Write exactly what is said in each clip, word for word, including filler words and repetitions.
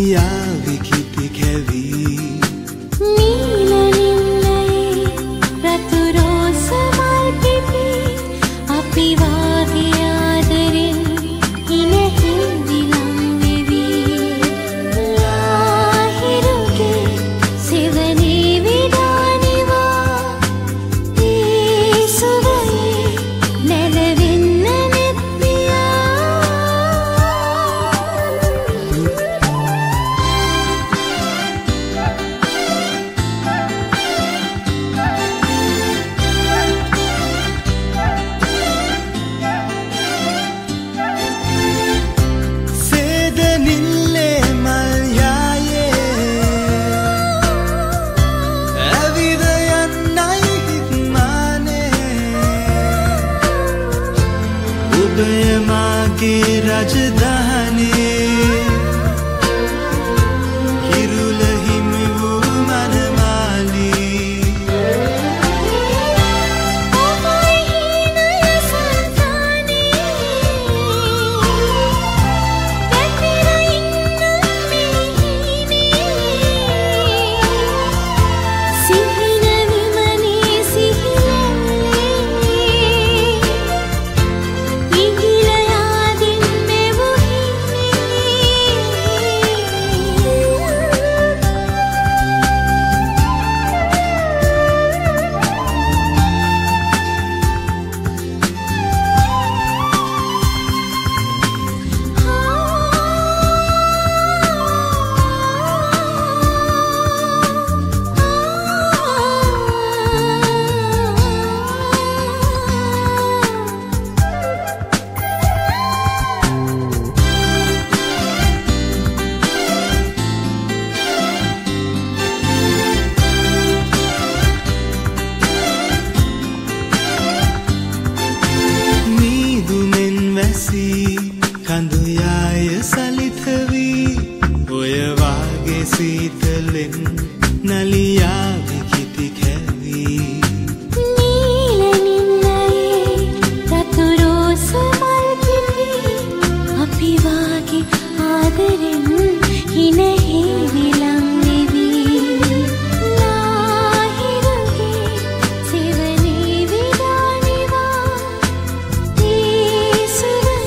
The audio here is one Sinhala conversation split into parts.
නලියාවි කිති කැවි නීල නිල්ලයේ රතු රෝස මල් පිපි අපි වාගේ ආදරෙන් හිනෙහි විලං වෙවි ලාහිරුගේ සෙවනේ විඩානිවා ඒ සුවයේ නැලවෙන්න राजधानी किरुल हिम वो मनमाली කඳු යාය සලිතවි ඔය වාගේ සීතලෙන් නලියාවි කිති කැවි නීල නිල්ලයේ රතු රෝස මල් පිපි අපි වාගේ ආදරෙන් හිනෙහි විලං වෙවි ලාහිරුගේ සෙවනේ විඩානිවා ඒ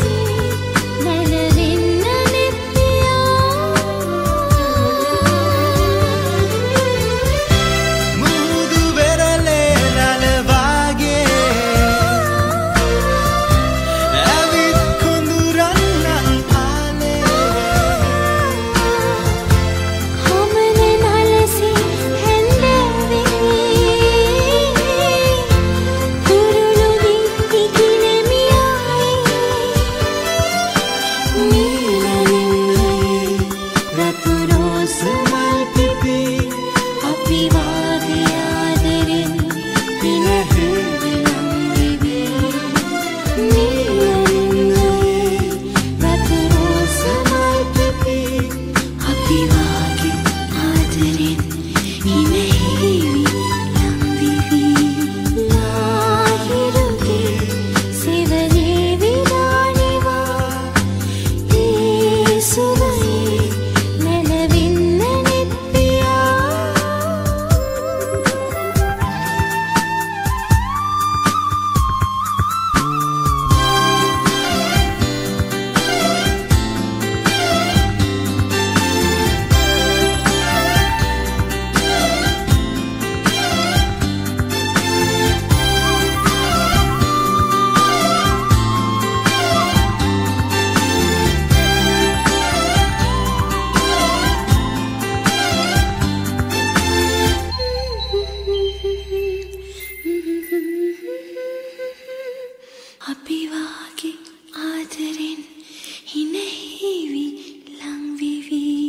අපි වාගේ ආදරෙන් හිනෙහි විලං වෙවි